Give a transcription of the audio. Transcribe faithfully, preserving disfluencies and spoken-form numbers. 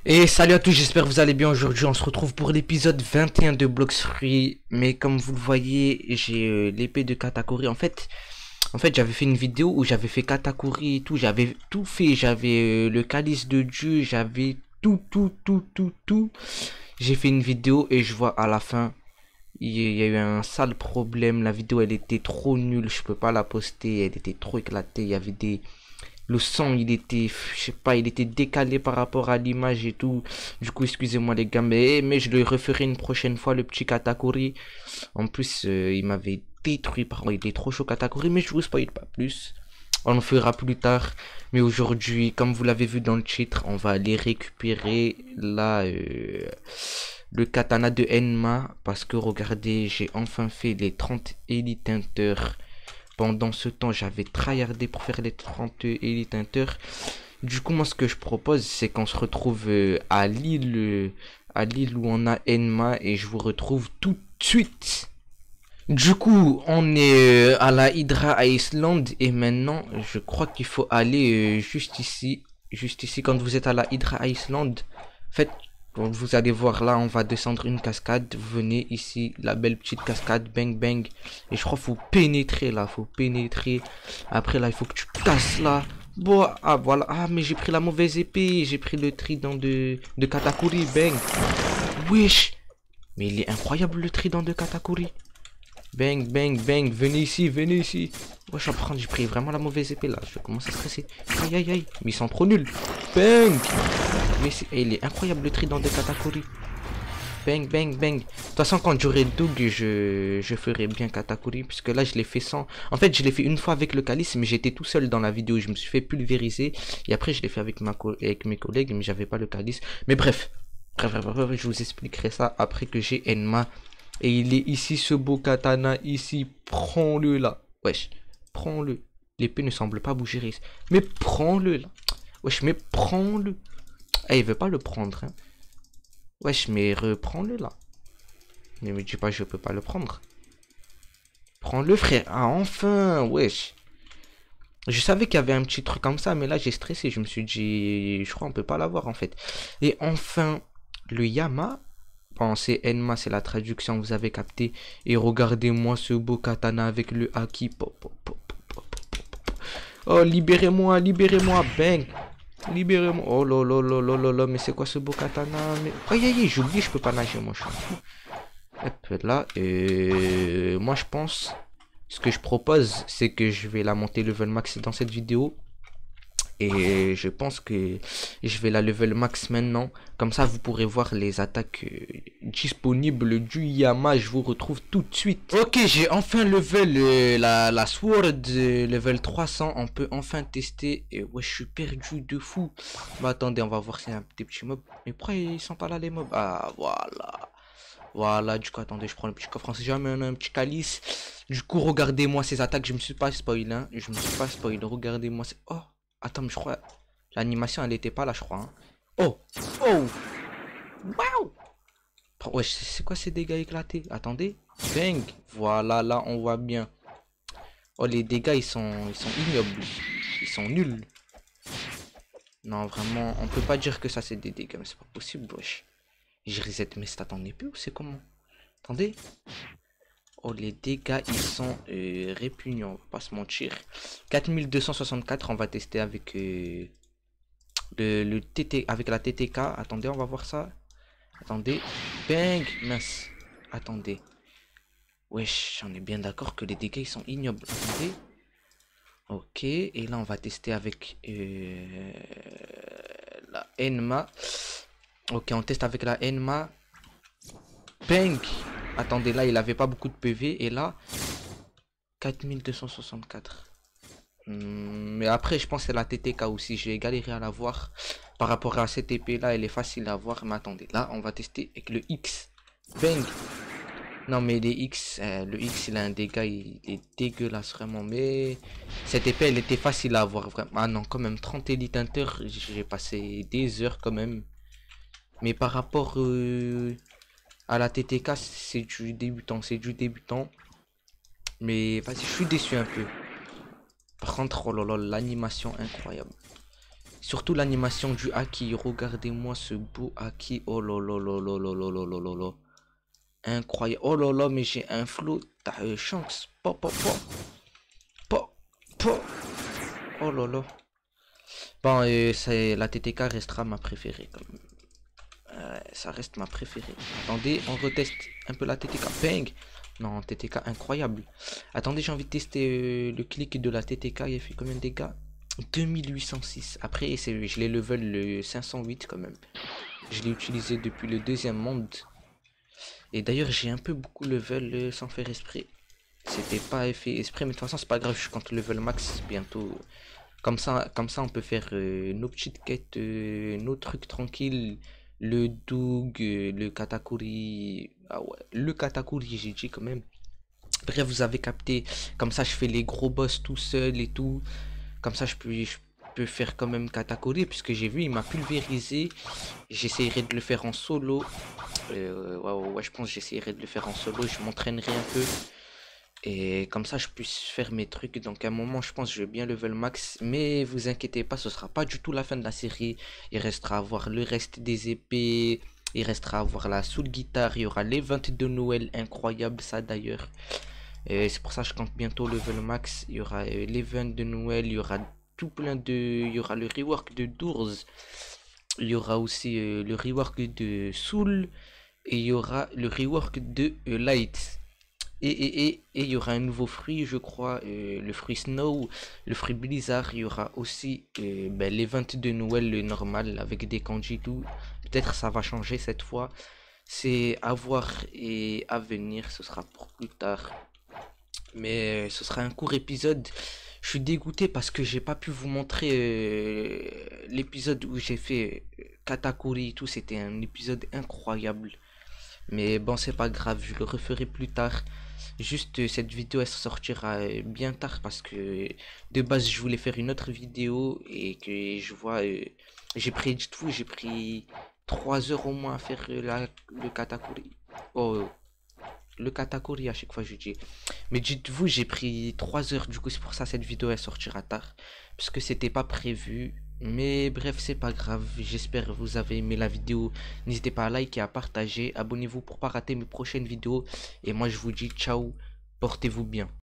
Et salut à tous, j'espère que vous allez bien. Aujourd'hui on se retrouve pour l'épisode vingt et un de Blox Free. Mais comme vous le voyez, j'ai euh, l'épée de Katakuri. En fait, en fait j'avais fait une vidéo où j'avais fait Katakuri et tout. J'avais tout fait, j'avais euh, le calice de Dieu, j'avais tout, tout, tout, tout, tout. J'ai fait une vidéo et je vois à la fin, il y a eu un sale problème. La vidéo elle était trop nulle, je peux pas la poster, elle était trop éclatée. Il y avait des... Le son, il était, je sais pas, il était décalé par rapport à l'image et tout. Du coup, excusez-moi les gars, mais, mais je le referai une prochaine fois, le petit Katakuri. En plus, euh, il m'avait détruit, par contre, il était trop chaud Katakuri, mais je vous spoil pas plus. On en fera plus tard. Mais aujourd'hui, comme vous l'avez vu dans le titre, on va aller récupérer la, euh, le katana de Enma. Parce que regardez, j'ai enfin fait les trente Elite Hunter. Pendant ce temps, j'avais tryhardé pour faire les trente Elite Hunter. Du coup, moi, ce que je propose, c'est qu'on se retrouve euh, à l'île euh, à l'île où on a Enma et je vous retrouve tout de suite. Du coup, on est euh, à la Hydra Island et maintenant, je crois qu'il faut aller euh, juste ici. Juste ici, quand vous êtes à la Hydra Island, faites, vous allez voir là, on va descendre une cascade. Vous venez ici, la belle petite cascade, bang bang. Et je crois qu'il faut pénétrer là, faut pénétrer. Après là, il faut que tu casses là. Bon, ah voilà, ah mais j'ai pris la mauvaise épée, j'ai pris le trident de, de Katakuri, bang. Wesh, mais il est incroyable le trident de Katakuri. Bang, bang, bang, venez ici, venez ici. Ouais, je vais prendre, j'ai pris vraiment la mauvaise épée là. Je commence à stresser. Aïe, aïe, aïe. Mais ils sont trop nuls. Bang. Mais c'est... il est incroyable le trident de Katakuri. Bang, bang, bang. De toute façon, quand j'aurai Doug, je... je ferai bien Katakuri. Puisque là, je l'ai fait sans... En fait, je l'ai fait une fois avec le calice, mais j'étais tout seul dans la vidéo. Je me suis fait pulvériser. Et après, je l'ai fait avec, ma co... avec mes collègues, mais j'avais pas le calice. Mais bref. Bref, bref, bref, bref, je vous expliquerai ça après que j'ai Enma. Et il est ici, ce beau katana, ici. Prends-le là. Wesh, prends-le. L'épée ne semble pas bouger. Mais prends-le là. Wesh, mais prends-le. Ah, il veut pas le prendre. Hein. Wesh, mais reprends-le là. Ne me dis pas, je peux pas le prendre. Prends-le, frère. Ah, enfin. Wesh. Je savais qu'il y avait un petit truc comme ça, mais là, j'ai stressé. Je me suis dit, je crois qu'on peut pas l'avoir en fait. Et enfin, le Yama. Bon, c'est Enma, c'est la traduction, vous avez capté. Et regardez-moi ce beau katana avec le haki. Pop, pop, pop, pop, pop. Oh, libérez-moi, libérez-moi, bang. Libérez-moi. Oh là là là là là là, mais c'est quoi ce beau katana? Mais... aïe aïe aïe, j'ai oublié, je peux pas nager, moi, je suis fou. Hop là, et moi, je pense, ce que je propose, c'est que je vais la monter level max dans cette vidéo. Et je pense que je vais la level max maintenant. Comme ça, vous pourrez voir les attaques euh, disponibles du Yama. Je vous retrouve tout de suite. Ok, j'ai enfin level euh, la, la Sword euh, level trois cents. On peut enfin tester. Et ouais, je suis perdu de fou. Bah attendez, on va voir si y a un des petits mobs. Mais pourquoi ils sont pas là les mobs? Ah, voilà. Voilà, du coup, attendez, je prends le petit coffre. On sait jamais, on a un petit calice. Du coup, regardez-moi ces attaques. Je me suis pas spoil, hein. Je me suis pas spoil. Regardez-moi. Oh. Attends, mais je crois... l'animation, elle était pas là, je crois. Hein. Oh. Oh. Waouh. Ouais, c'est quoi ces dégâts éclatés? Attendez. Bang. Voilà, là, on voit bien. Oh, les dégâts, ils sont, ils sont ignobles. Ils sont nuls. Non, vraiment, on peut pas dire que ça, c'est des dégâts. Mais c'est pas possible, wesh. Je reset mes stats en épée ou c'est comment? Attendez. Oh, les dégâts, ils sont euh, répugnants, on va pas se mentir. quatre mille deux cent soixante-quatre, on va tester avec euh, le, le T T, avec la T T K. Attendez, on va voir ça. Attendez. Bang. Mince. Attendez. Wesh, j'en ai bien d'accord que les dégâts, ils sont ignobles. Attendez. Ok, et là, on va tester avec euh, la Enma. Ok, on teste avec la Enma. Bang. Attendez, là, il avait pas beaucoup de P V. Et là, quatre mille deux cent soixante-quatre. Hum, mais après, je pense que c'est la T T K aussi. J'ai galéré à la voir. Par rapport à cette épée là, elle est facile à voir. Mais attendez, là, on va tester avec le X. Bang. Non, mais les X, euh, le X, il a un dégât. Il est dégueulasse, vraiment. Mais cette épée, elle était facile à voir. Vraiment. Ah non, quand même, trente Elite Hunter. J'ai passé des heures quand même. Mais par rapport... Euh... à la T T K, c'est du débutant, c'est du débutant. Mais vas-y, je suis déçu un peu. Par contre, oh là là, l'animation incroyable. Surtout l'animation du haki. Regardez-moi ce beau haki. Oh là là là là là là là là là là. Incroyable. Oh là là, mais j'ai un flow. T'as euh, chance. Po, po, po. Po, po. Oh là là. Bon, euh, c'est la T T K restera ma préférée quand même. Euh, ça reste ma préférée. Attendez, on reteste un peu la T T K. Bang. Non, T T K incroyable. Attendez, j'ai envie de tester euh, le clic de la T T K. Il a fait combien de dégâts? deux mille huit cent six. Après, je l'ai level le cinq cent huit quand même. Je l'ai utilisé depuis le deuxième monde. Et d'ailleurs, j'ai un peu beaucoup level euh, sans faire esprit. C'était pas fait exprès, mais de toute façon, c'est pas grave. Je compte level max bientôt. Comme ça, comme ça, on peut faire euh, nos petites quêtes, euh, nos trucs tranquilles. Le Doug, euh, le Katakuri. Ah ouais, le Katakuri, j'ai dit quand même. Bref, vous avez capté. Comme ça, je fais les gros boss tout seul et tout. Comme ça, je peux, je peux faire quand même Katakuri, puisque j'ai vu, il m'a pulvérisé. J'essaierai de le faire en solo. Euh, ouais, ouais, ouais, je pense que j'essaierai de le faire en solo. Je m'entraînerai un peu. Et comme ça, je puisse faire mes trucs. Donc, à un moment, je pense que je vais bien level max. Mais vous inquiétez pas, ce sera pas du tout la fin de la série. Il restera à voir le reste des épées. Il restera à voir la soul guitare. Il y aura l'event de Noël. Incroyable, ça d'ailleurs. Et c'est pour ça que je compte bientôt level max. Il y aura euh, l'event de Noël. Il y aura tout plein de. Il y aura le rework de Doors. Il y aura aussi euh, le rework de Soul. Et il y aura le rework de euh, Light. Et, et, et, et il y aura un nouveau fruit, je crois, euh, le fruit Snow, le fruit Blizzard. Il y aura aussi euh, ben, l'event de Noël, le normal, avec des kanji tout. Peut-être ça va changer cette fois. C'est à voir et à venir, ce sera pour plus tard. Mais ce sera un court épisode. Je suis dégoûté parce que j'ai pas pu vous montrer euh, l'épisode où j'ai fait euh, Katakuri et tout. C'était un épisode incroyable. Mais bon, c'est pas grave, je le referai plus tard. Juste euh, cette vidéo elle sortira euh, bien tard parce que de base je voulais faire une autre vidéo et que je vois euh, j'ai pris du tout, j'ai pris trois heures au moins à faire euh, la, le Katakuri. Oh, euh, le Katakuri à chaque fois je dis. Mais dites-vous, j'ai pris trois heures, du coup c'est pour ça cette vidéo elle sortira tard. Parce que c'était pas prévu. Mais bref, c'est pas grave. J'espère que vous avez aimé la vidéo. N'hésitez pas à liker, à partager. Abonnez-vous pour pas rater mes prochaines vidéos. Et moi je vous dis ciao. Portez-vous bien.